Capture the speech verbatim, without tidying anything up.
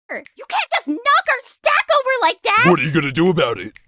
You can't just knock our stack over like that! What are you gonna do about it?